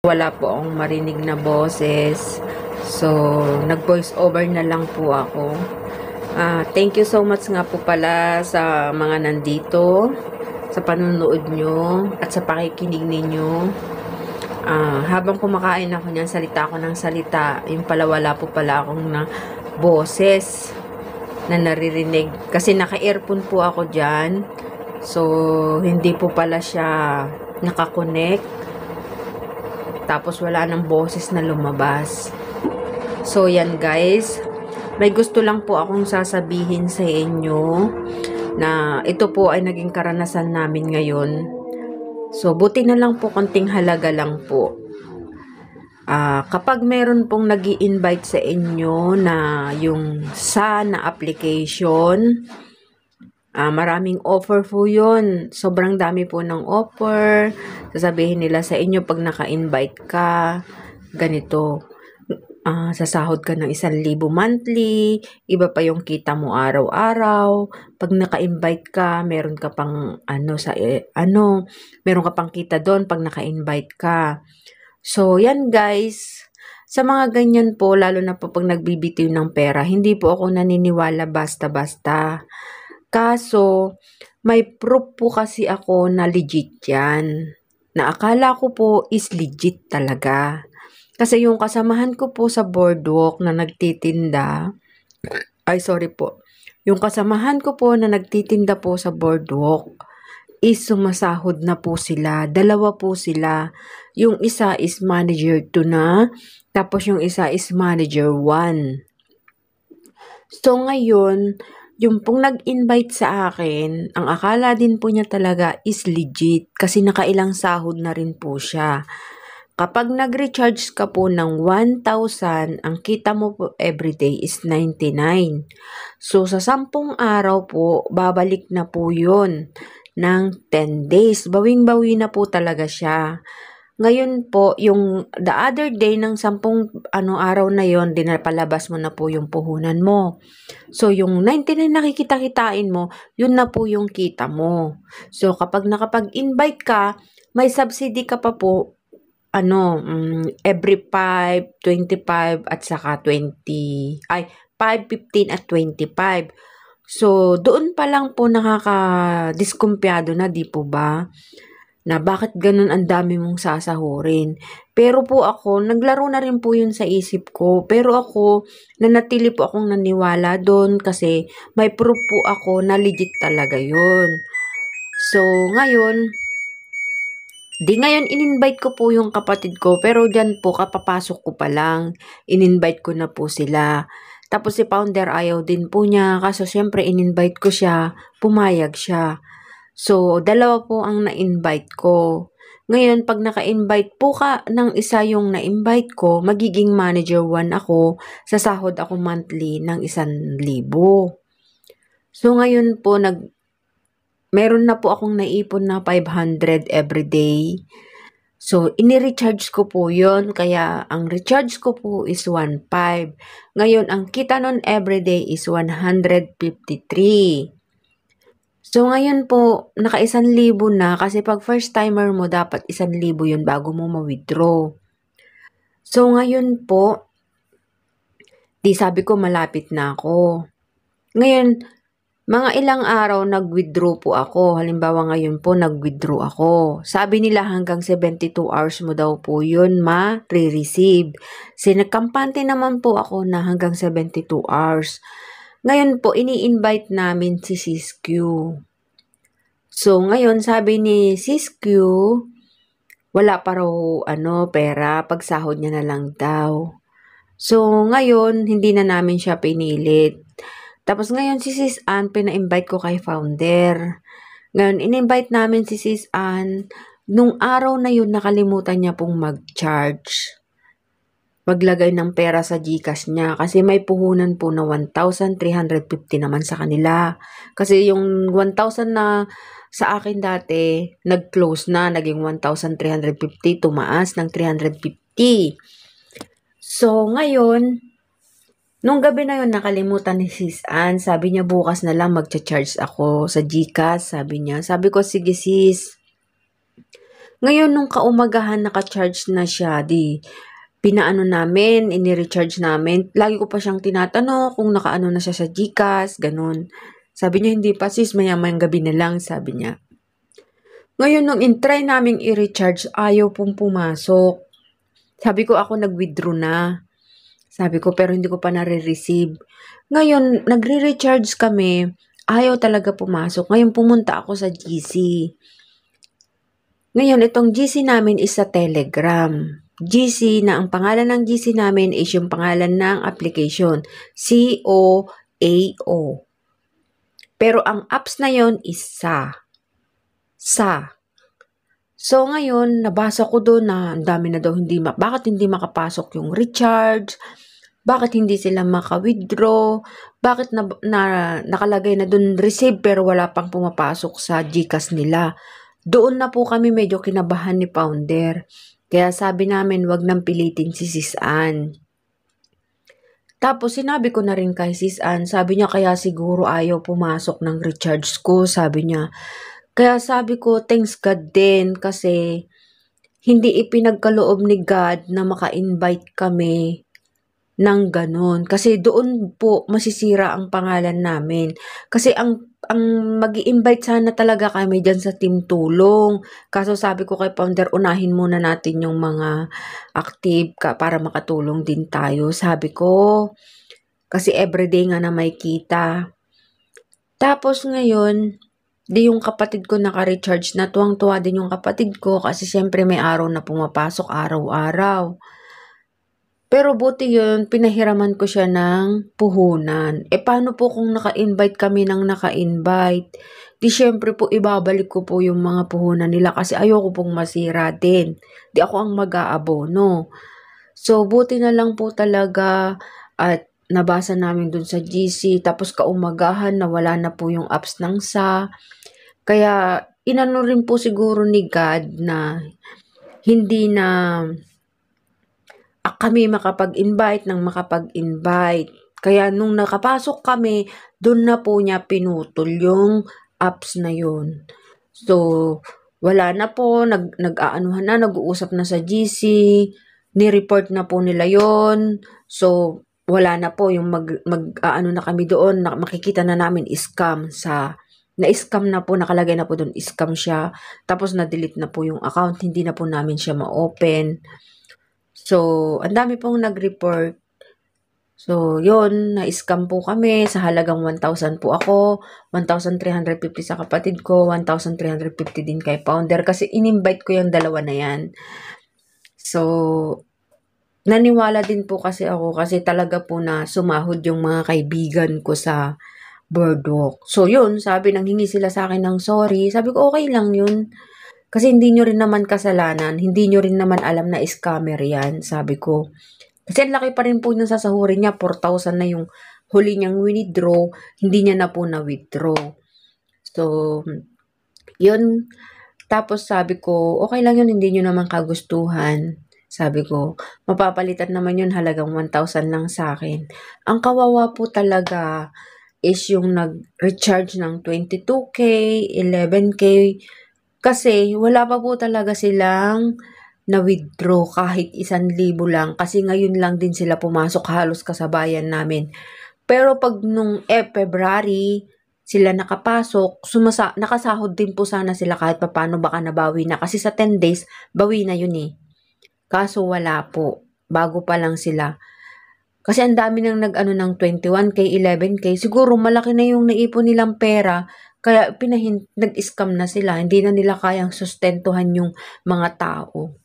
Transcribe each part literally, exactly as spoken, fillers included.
Wala po akong marinig na boses. So, nag-voice over na lang po ako. Uh, thank you so much nga po pala sa mga nandito, sa panunood nyo, at sa pakikinig ninyo. Uh, habang kumakain ako niyan, salita ako ng salita. Yung pala wala po pala akong na boses na naririnig. Kasi naka-earphone po ako dyan. So, hindi po pala siya nakakonect. Tapos wala nang boses na lumabas. So yan guys, may gusto lang po akong sasabihin sa inyo na ito po ay naging karanasan namin ngayon. So buti na lang po, konting halaga lang po. Uh, kapag meron pong nag-i-invite sa inyo na yung sa na application, Uh, maraming offer po yun. Sobrang dami po ng offer. Sasabihin nila sa inyo pag naka-invite ka, ganito, uh, sasahod ka ng isang libo monthly, iba pa yung kita mo araw-araw. Pag naka-invite ka, meron ka pang ano, sa, eh, ano, meron ka pang kita doon pag naka-invite ka. So, yan guys. Sa mga ganyan po, lalo na po pag nagbibitiw ng pera, hindi po ako naniniwala basta-basta. Kaso, may proof po kasi ako na legit yan. Na akala ko po is legit talaga. Kasi yung kasamahan ko po sa boardwalk na nagtitinda, ay sorry po, yung kasamahan ko po na nagtitinda po sa boardwalk, is sumasahod na po sila. Dalawa po sila. Yung isa is manager two na, tapos yung isa is manager one. So ngayon, yung pong nag-invite sa akin, ang akala din po niya talaga is legit kasi nakailang sahod na rin po siya. Kapag nag-recharge ka po ng one thousand, ang kita mo po everyday is ninety-nine. So sa sampung araw po, babalik na po yun ng ten days. Bawing-bawi na po talaga siya. Ngayon po, yung the other day ng sampung ano, araw na yon, dinapalabas mo na po yung puhunan mo. So, yung ninety-nine nakikita-kitain mo, yun na po yung kita mo. So, kapag nakapag-invite ka, may subsidy ka pa po, ano, um, every five, twenty-five, at saka twenty, ay, five, fifteen, at twenty-five. So, doon pa lang po nakaka-diskumpiyado na, di po ba? Na bakit ganun ang dami mong sasahurin. Pero po ako, naglaro na rin po yun sa isip ko. Pero ako, nanatili po akong naniwala doon kasi may proof po ako na legit talaga yun. So, ngayon, di ngayon in-invite ko po yung kapatid ko, pero dyan po, kapapasok ko pa lang, in-invite ko na po sila. Tapos si founder ayaw din po niya, kaso syempre in-invite ko siya, pumayag siya. So, dalawa po ang na-invite ko. Ngayon, pag naka-invite po ka ng isa yung na-invite ko, magiging manager one ako, sasahod ako monthly ng isang libo. So, ngayon po, nag, meron na po akong naipon na five hundred everyday. So, ini-recharge ko po yon, kaya ang recharge ko po is one point five. Ngayon, ang kita nun everyday is one hundred fifty-three. So, ngayon po, naka-isang libo na kasi pag first timer mo, dapat isang libo yun bago mo ma-withdraw. So, ngayon po, di sabi ko malapit na ako. Ngayon, mga ilang araw nag-withdraw po ako. Halimbawa ngayon po, nag-withdraw ako. Sabi nila hanggang seventy-two hours mo daw po yun ma-re-receive. Sinagkampante naman po ako na hanggang seventy-two hours. Ngayon po, ini-invite namin si Sis Q. So, ngayon, sabi ni Sis Q, wala pa raw ano, pera, pagsahod niya na lang daw. So, ngayon, hindi na namin siya pinilit. Tapos ngayon, si Sis Ann, pina-invite ko kay founder. Ngayon, in-invite namin si Sis Ann. Nung araw na yun, nakalimutan niya pong mag-charge. Maglagay ng pera sa GCash niya kasi may puhunan po na one thousand three hundred fifty naman sa kanila. Kasi yung one thousand na sa akin dati, nag-close na, naging one thousand three hundred fifty, tumaas ng three hundred fifty. So, ngayon, nung gabi na yun, nakalimutan ni Sis Ann. Sabi niya, bukas na lang magcha-charge ako sa GCash, sabi niya. Sabi ko, sige sis. Ngayon nung kaumagahan naka-charge na siya, di pinaano namin, ini-recharge namin. Lagi ko pa siyang tinatanong kung nakaano na siya sa GCash, ganun. Sabi niya, hindi pa sis, maya-mayang gabi na lang, sabi niya. Ngayon nung in-try naming i-recharge, ayaw pong pumasok. Sabi ko ako nag-withdraw na. Sabi ko, pero hindi ko pa nare-receive. Ngayon, nagre-recharge kami, ayaw talaga pumasok. Ngayon pumunta ako sa G C. Ngayon, itong G C namin is sa Telegram. G C na ang pangalan ng G C namin is yung pangalan ng application. C O A O. Pero ang apps na yon is sa. Sa. So, ngayon, nabasa ko doon na ang dami na daw hindi, ma bakit hindi makapasok yung recharge? Bakit hindi sila maka-withdraw? Bakit na, na, nakalagay na doon receive pero wala pang pumapasok sa GCash nila? Doon na po kami medyo kinabahan ni Founder. Kaya sabi namin, wag nang pilitin si Sis Ann. Tapos sinabi ko na rin kay Sis Ann, sabi niya kaya siguro ayaw pumasok ng recharge ko, sabi niya. Kaya sabi ko, thanks God din kasi hindi ipinagkaloob ni God na maka-invite kami ng ganun. Kasi doon po masisira ang pangalan namin. Kasi ang ang mag-i-invite sana talaga kami dyan sa team tulong. Kaso sabi ko kay Founder, unahin muna natin yung mga active ka para makatulong din tayo. Sabi ko, kasi everyday nga na may kita. Tapos ngayon, di yung kapatid ko naka-recharge na, tuwang-tuwa din yung kapatid ko kasi syempre may araw na pumapasok araw-araw. Pero buti yun, pinahiraman ko siya ng puhunan. E paano po kung naka-invite kami ng naka-invite? Di syempre po ibabalik ko po yung mga puhunan nila kasi ayoko pong masira din. Di ako ang mag-aabono. So buti na lang po talaga at nabasa namin dun sa G C. Tapos kaumagahan na wala na po yung apps ng S A. Kaya inano rin po siguro ni God na hindi na kami makapag-invite ng makapag-invite. Kaya nung nakapasok kami, doon na po niya pinutol yung apps na yun. So, wala na po, nag, nag-aanuhan na, nag-uusap na sa G C, ni-report na po nila yon. So, wala na po yung mag, mag aano na kami doon, na, makikita na namin scam sa, na-scam na po, nakalagay na po doon, scam siya. Tapos na-delete na po yung account, hindi na po namin siya ma-open. So, ang dami pong nag-report. So, yun, na-scam po kami sa halagang one thousand po ako, one thousand three hundred fifty sa kapatid ko, one thousand three hundred fifty din kay Founder kasi in-invite ko yung dalawa na yan. So, naniwala din po kasi ako kasi talaga po na sumahod yung mga kaibigan ko sa boardwalk. So, yun, sabi, nanghingi sila sa akin ng sorry. Sabi ko, okay lang yun. Kasi hindi nyo rin naman kasalanan, hindi nyo rin naman alam na scammer yan, sabi ko. Kasi ang laki pa rin po yung sasahurin niya, four thousand na yung huli niyang withdraw, hindi niya na po na-withdraw. So, yun. Tapos sabi ko, okay lang yun, hindi nyo naman kagustuhan. Sabi ko, mapapalitan naman yun, halagang one thousand lang sa akin. Ang kawawa po talaga is yung nag-recharge ng twenty-two K, eleven K, kasi wala pa po talaga silang na-withdraw kahit isang libo lang. Kasi ngayon lang din sila pumasok halos kasabayan namin. Pero pag nung eh, February, sila nakapasok, sumasa nakasahod din po sana sila kahit papano baka nabawi na. Kasi sa ten days, bawi na yun eh. Kaso wala po. Bago pa lang sila. Kasi ang dami nang nag-ano ng twenty-one K, eleven K. Siguro malaki na yung naipon nilang pera. Kaya pinahin, nag-scam na sila. Hindi na nila kayang sustentuhan yung mga tao.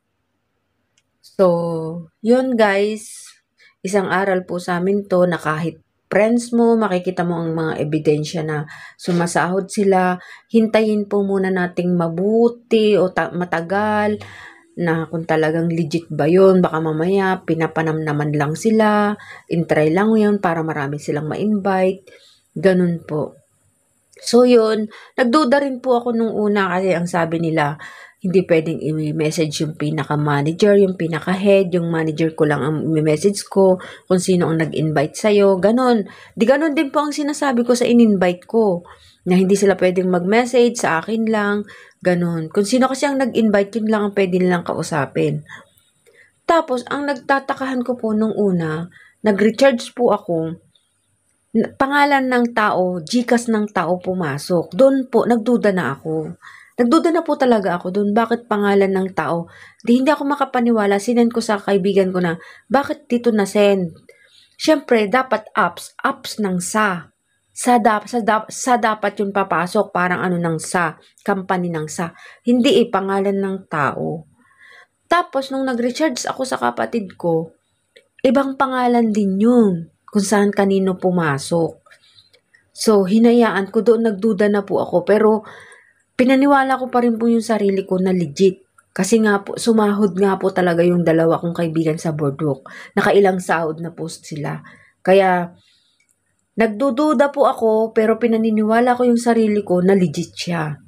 So, yun guys. Isang aral po sa amin to na kahit friends mo, makikita mo ang mga ebidensya na sumasahod sila. Hintayin po muna nating mabuti o matagal na kung talagang legit ba yun. Baka mamaya pinapanam naman lang sila. Intry lang yun para marami silang ma-invite. Ganun po. So yun, nagduda rin po ako nung una kasi ang sabi nila, hindi pwedeng i-message yung pinaka-manager, yung pinaka-head, yung manager ko lang ang i-message ko, kung sino ang nag-invite sa'yo, ganon. Di ganon din po ang sinasabi ko sa in-invite ko. na hindi sila pwedeng mag-message sa akin lang, ganun. Kung sino kasi ang nag-invite, yun lang ang pwede nilang kausapin. Tapos, ang nagtatakahan ko po nung una, nag-recharge po ako, pangalan ng tao, Gcash ng tao pumasok. Doon po, nagduda na ako. Nagduda na po talaga ako doon. Bakit pangalan ng tao? Di, hindi ako makapaniwala. Sinend ko sa kaibigan ko na, bakit dito na-send? Siyempre, dapat apps. Apps ng sa. Sa, da, sa, da, sa dapat yung papasok. Parang ano ng sa. Company ng sa. Hindi eh, pangalan ng tao. Tapos, nung nag-recharge ako sa kapatid ko, ibang pangalan din yun. Kung saan kanino pumasok. So, hinayaan ko doon. Nagduda na po ako. Pero, pinaniwala ko pa rin po yung sarili ko na legit. Kasi nga po, sumahod nga po talaga yung dalawa kong kaibigan sa boardwalk. Nakailang sahod na post sila. Kaya, nagdududa po ako, pero pinaniniwala ko yung sarili ko na legit siya.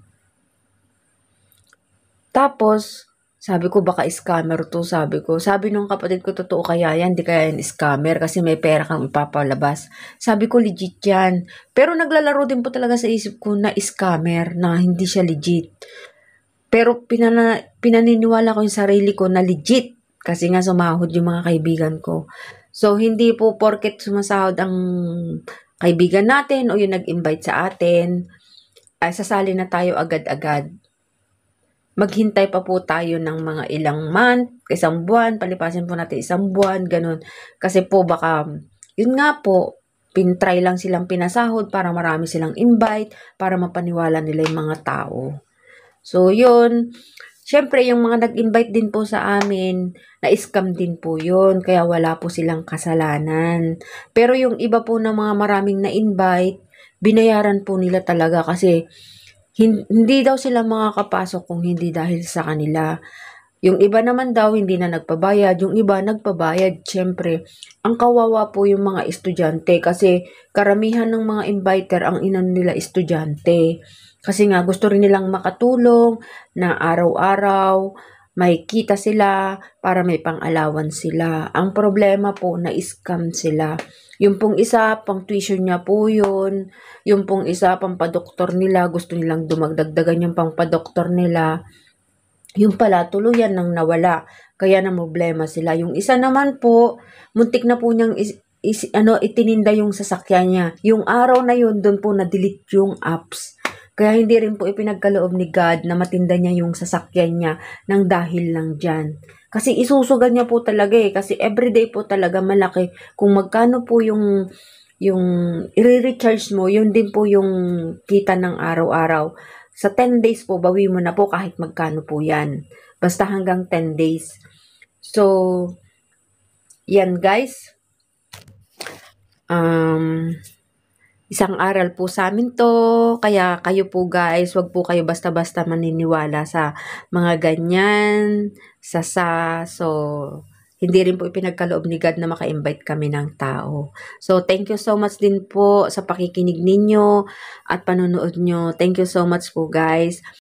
Tapos, sabi ko baka scammer to, sabi ko. Sabi nung kapatid ko, totoo kaya yan, di kaya yan scammer kasi may pera kang ipapalabas. Sabi ko, legit yan. Pero naglalaro din po talaga sa isip ko na scammer, na hindi siya legit. Pero pinana, pinaniniwala ko yung sarili ko na legit kasi nga sumahod yung mga kaibigan ko. So, hindi po porket sumasahod ang kaibigan natin o yung nag-invite sa atin, ay sasali na tayo agad-agad. Maghintay pa po tayo ng mga ilang month, isang buwan, palipasin po natin isang buwan, ganun. Kasi po baka, yun nga po, pintry lang silang pinasahod para marami silang invite, para mapaniwala nila yung mga tao. So, yun. Siyempre, yung mga nag-invite din po sa amin, na-scam din po yun. Kaya wala po silang kasalanan. Pero yung iba po ng mga maraming na-invite, binayaran po nila talaga kasi hindi daw sila makakapasok kung hindi dahil sa kanila. Yung iba naman daw, hindi na nagpabayad. Yung iba, nagpabayad. Siyempre, ang kawawa po yung mga estudyante kasi karamihan ng mga inviter ang inan nila estudyante. Kasi nga, gusto rin nilang makatulong na araw-araw, may kita sila para may pang-allowance sila. Ang problema po, na-scam sila. Yung pong isa, pang tuition niya po yun. Yung pong isa, pang padoktor nila, gusto nilang dumagdagdagan yung pang padoktor nila. Yung pala, tuluyan nang nawala. Kaya na problema sila. Yung isa naman po, muntik na po niyang is, is, ano, itininda yung sasakyan niya. Yung araw na yun, doon po na-delete yung apps. Kaya hindi rin po ipinagkaloob ni God na matinda niya yung sasakyan niya nang dahil lang dyan. Kasi isusugan niya po talaga eh. Kasi everyday po talaga malaki. Kung magkano po yung, yung i-recharge mo, yun din po yung kita ng araw-araw. Sa ten days po, bawi mo na po kahit magkano po yan. Basta hanggang ten days. So, yan guys. Um... Isang aral po sa amin to, kaya kayo po guys, wag po kayo basta-basta maniniwala sa mga ganyan, sa sa, so, hindi rin po ipinagkaloob ni God na maka-invite kami ng tao. So, thank you so much din po sa pakikinig ninyo at panonood nyo. Thank you so much po guys.